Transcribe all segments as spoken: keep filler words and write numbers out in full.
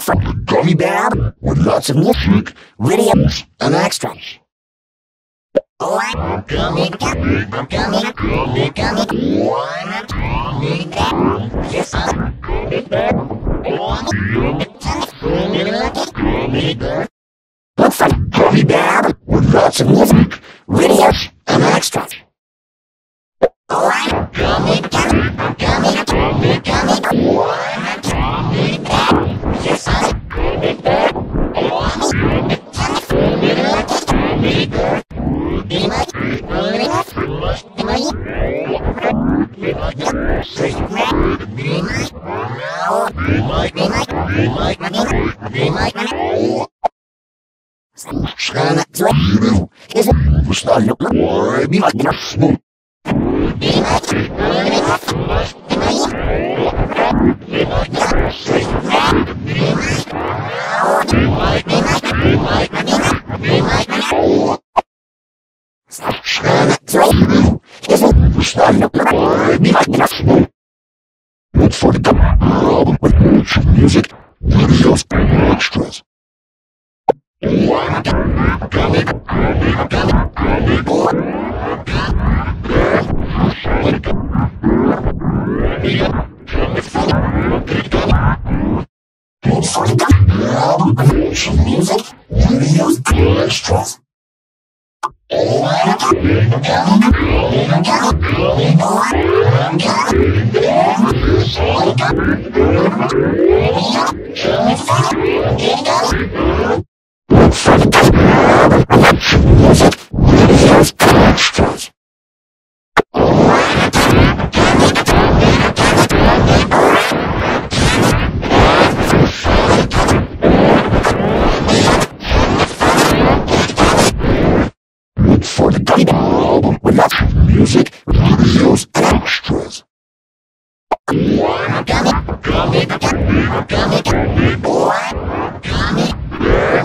for the Gummy Bear with lots of music, videos, and extras. Oh, I'm Gummy, Gummy, Gummy, Gummy, Gummy, I'm a Gummy Bear. Yes, I'm a Gummy Bear. Oh, I'm a Gummy Bear. Look for the Gummy Bear with lots of music, videos, and extras. Oh, I'm a Gummy, Gummy, Gummy, Gummy, Gummy, oh, I'm a Gummy Bear. Yes, I'm a Gummy Bear. Oh, I'm a Gummy, Gummy, Gummy Bear. Be my, be my, be my, Look for the Gummy album with lots of music, videos, and extras. Oh, I'm a Gummy, Gummy, Gummy, Gummy, oh, I'm Look for the Gummy album with lots of music, videos, and extras. Oh, I'm a Gummy, Gummy, Gummy, Gummy, Gummy, oh, I'm Gummy Bear. Look for the Gummy album with lots of music, videos, and extras. Oh, I'm a Gummy, Gummy, Gummy, Gummy, Look for the Gummy album with lots of music, videos, and extras. Oh, I'm a Gummy, Gummy, Gummy, Gummy, Gummy, oh, I'm a Gummy Bear.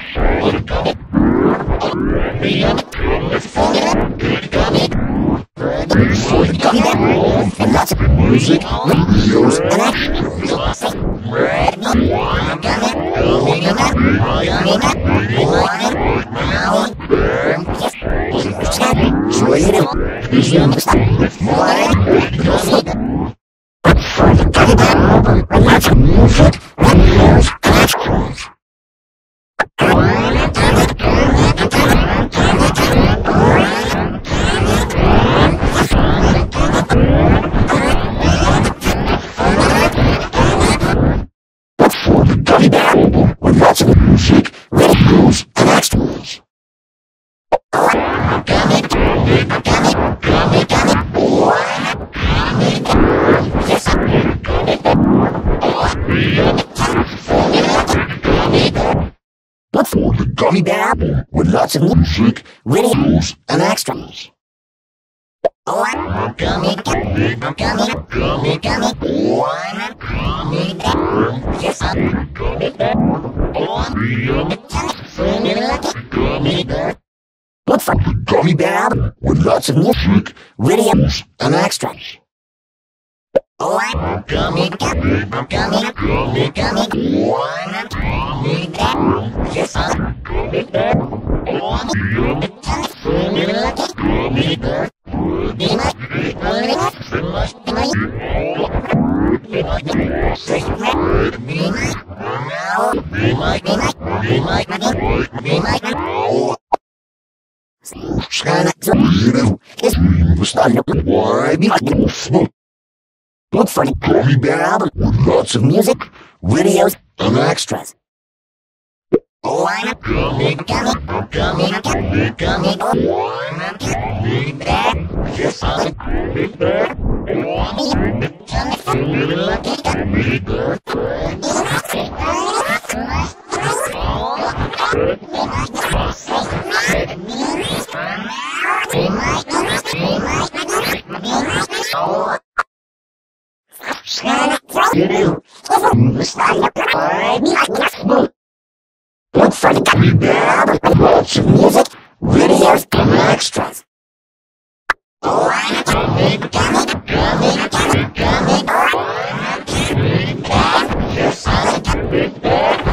Look for the Gummy album with lots of music, videos, and extras. Oh, I'm a Gummy, Gummy, Gummy, Look for the Gummy Bear with lots of music, videos, and extras. Oh, I'm a Gummy, Gummy, Gummy, Gummy, Gummy, oh, I'm a Gummy Bear. Yes, I'm a Gummy Bear. Oh, I'm a Gummy Bear. Look for the Gummy Bear with lots of music, videos, and extras. Oh, I'm a Gummy, Gummy, Gummy, Gummy, Gummy, oh, I'm a Gummy Bear. Yes, I'm a Gummy Bear. Oh, I'm a Gummy Bear. Be my, be my, Look for the Gummy Bear with lots of music, videos, and extras. Oh, I'm a Gummy, Gummy, Gummy, Gummy, Gummy, oh, I'm a Gummy Bear. Yes, I'm a Gummy Bear. Oh, I'm a Gummy, lucky Gummy Bear. Look for the Gummy Bear with lots of music, videos, and extras. Oh, I'm a Gummy, Gummy, Gummy, Gummy, Gummy, oh, I'm a Gummy Bear. Yes, I'm a Gummy Bear.